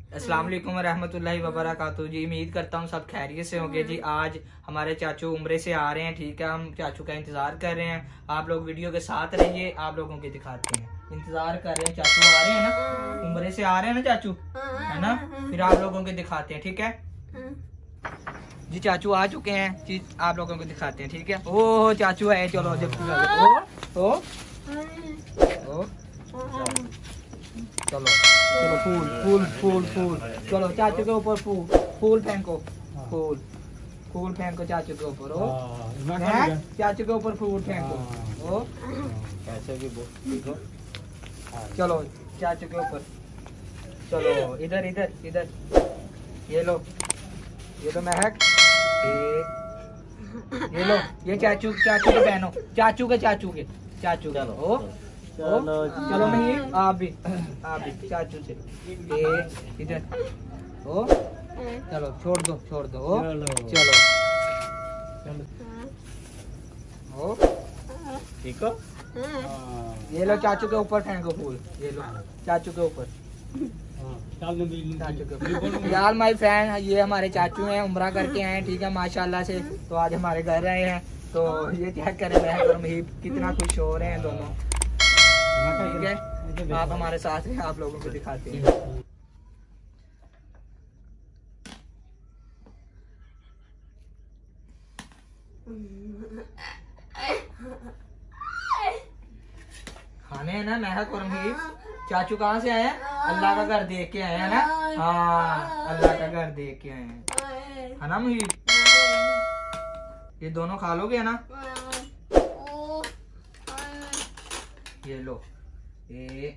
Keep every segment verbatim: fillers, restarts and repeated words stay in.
अस्सलाम वालेकुम रहमतुल्लाहि व बरकातुहू जी। उम्मीद करता हूँ सब खैरियत से होंगे जी। आज हमारे चाचू उम्रे से आ रहे हैं, ठीक है। हम चाचू का इंतजार कर रहे हैं। आप लोग वीडियो के साथ रहिए, आप लोगों के दिखाते हैं। इंतजार कर रहे हैं, चाचू आ रहे हैं ना, उम्रे से आ रहे हैं ना चाचू, है ना। फिर आप लोगों को दिखाते हैं, ठीक है जी। चाचू आ चुके हैं जी, आप लोगों को दिखाते हैं, ठीक है। ओ चाचू है, चलो ओ ओ ओ चलो चलो फूल फूल फूल फूल चलो चाचू के ऊपर फूल फूल फेंको, फूल फूल फेंको चाचू के ऊपर। ओ चाचू के ऊपर फूल फेंको। ओ कैसे भी बोलो, चलो चाचू के ऊपर, चलो इधर इधर इधर, ये लो ये लो महक, ये ये लो ये चाचू चाचू के बहनों, चाचू के चाचू के चाचू के। ओ चलो चलो मैं ये आप भी आप भी चाचू से ये इधर। ओ चलो छोड़ दो छोड़ दो। ओ चलो ओ ठीक हो। ये लो चाचू के ऊपर फेंको फूल, ये लो चाचू के ऊपर। यार माय फ्रेंड, ये हमारे चाचू हैं, उम्रा करके आए हैं, ठीक है माशाल्लाह से। तो आज हमारे घर आए हैं, तो ये चेक करें महक और महीब कितना खुश हो रहे हैं दोनों, ठीक है। आप हमारे साथ हैं, आप लोगों को दिखाते हैं। खाने हैं ना महक और महीब। चाचू कहाँ से आए हैं? अल्लाह का घर देख के आए हैं ना। हाँ अल्लाह का घर देख के आए हैं, है ना महीब। ये दोनों खा लोगे ना? ये लो ये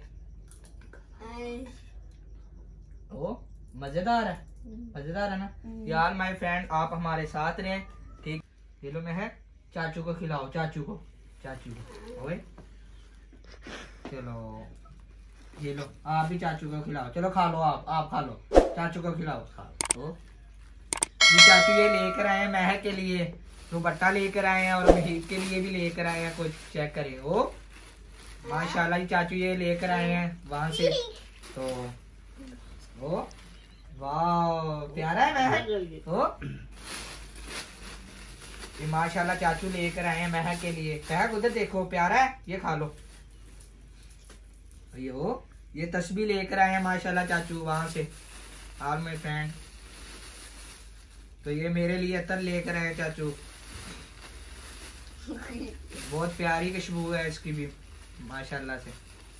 ओ मजेदार है, मजेदार है ना यार। माय फ्रेंड आप हमारे साथ रहें, ठीक। ये लो महक, चाचू को खिलाओ, चाचू को चाचू को ओए चलो ये लो आप भी चाचू को खिलाओ। चलो खा लो, आप आप खा लो, चाचू को खिलाओ, खा लो। ये चाचू ये लेकर आए हैं महक के लिए, दुपट्टा लेकर आए हैं, और महीब के लिए भी लेकर आए हैं कुछ, चेक करिए। ओ माशाल्लाह ये चाचू ये लेकर आए हैं वहां से, तो ओ वाह प्यारा है महक। ओ ये माशाल्लाह चाचू लेकर आए हैं महक के लिए। महक उधर देखो, प्यारा है, ये खा लो। ये ओ ये तस्बीह लेकर आए हैं माशाल्लाह चाचू वहां से। ऑल माय फ्रेंड, तो ये मेरे लिए अतर लेकर आए चाचू, बहुत प्यारी खुशबू है इसकी भी माशाल्लाह से।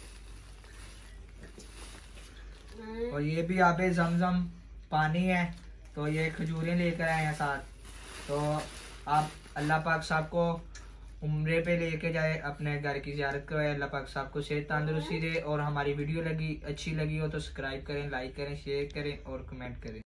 और ये भी आबे जमजम पानी है, तो ये खजूरें लेकर आए हैं साथ। तो आप अल्लाह पाक साहब को उम्रे पे लेके जाए, अपने घर की ज़ियारत करवाए, अल्लाह पाक साहब को सेहत तंदुरुस्ती दे। और हमारी वीडियो लगी अच्छी लगी हो तो सब्सक्राइब करें, लाइक करें, शेयर करें और कमेंट करें।